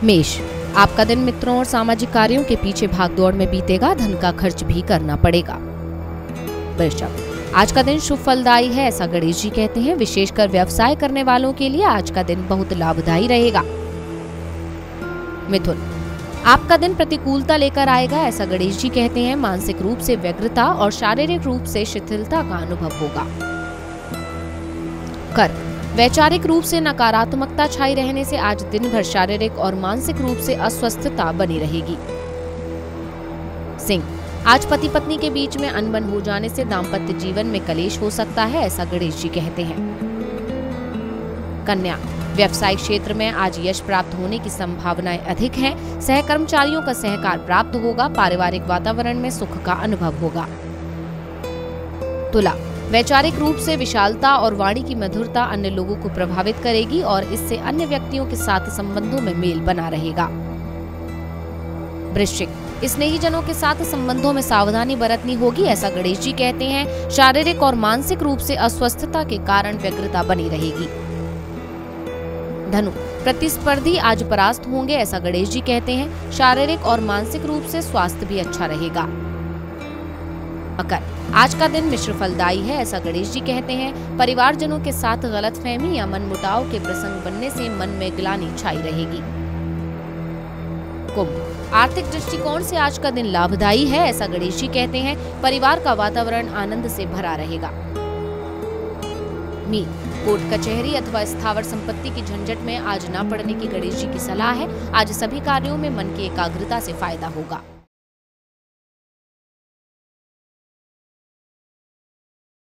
मेष, आपका दिन मित्रों और सामाजिक कार्यों के पीछे भागदौड़ में बीतेगा, धन का खर्च भी करना पड़ेगा। वृषभ, आज का दिन शुभ फलदायी है, ऐसा गणेश जी कहते हैं। विशेषकर व्यवसाय करने वालों के लिए आज का दिन बहुत लाभदायी रहेगा। मिथुन, आपका दिन प्रतिकूलता लेकर आएगा, ऐसा गणेश जी कहते हैं। मानसिक रूप से व्यग्रता और शारीरिक रूप से शिथिलता का अनुभव होगा। कर्क, वैचारिक रूप से नकारात्मकता छाई रहने से आज दिन भर शारीरिक और मानसिक रूप से अस्वस्थता बनी रहेगी। सिंह, आज पति पत्नी के बीच में अनबन हो जाने से दाम्पत्य जीवन में कलेश हो सकता है, ऐसा गणेश जी कहते हैं। कन्या, व्यवसायिक क्षेत्र में आज यश प्राप्त होने की संभावनाएं अधिक हैं। सहकर्मचारियों का सहकार प्राप्त होगा। पारिवारिक वातावरण में सुख का अनुभव होगा। तुला, वैचारिक रूप से विशालता और वाणी की मधुरता अन्य लोगों को प्रभावित करेगी और इससे अन्य व्यक्तियों के साथ संबंधों में मेल बना रहेगा। वृश्चिक, स्नेहीजनों के साथ संबंधों में सावधानी बरतनी होगी, ऐसा गणेश जी कहते हैं। शारीरिक और मानसिक रूप से अस्वस्थता के कारण व्यग्रता बनी रहेगी। धनु, प्रतिस्पर्धी आज परास्त होंगे, ऐसा गणेश जी कहते हैं। शारीरिक और मानसिक रूप से स्वास्थ्य भी अच्छा रहेगा। मकर, आज का दिन मिश्र फलदायी है, ऐसा गणेश जी कहते हैं। परिवारजनों के साथ गलतफहमी या मनमुटाव के प्रसंग बनने से मन में ग्लानि छाई रहेगी। कुंभ, आर्थिक दृष्टिकोण से आज का दिन लाभदायी है, ऐसा गणेश जी कहते हैं। परिवार का वातावरण आनंद से भरा रहेगा। मीन, कोर्ट कचहरी अथवा स्थावर संपत्ति की झंझट में आज न पड़ने की गणेश जी की सलाह है। आज सभी कार्यों में मन की एकाग्रता से फायदा होगा।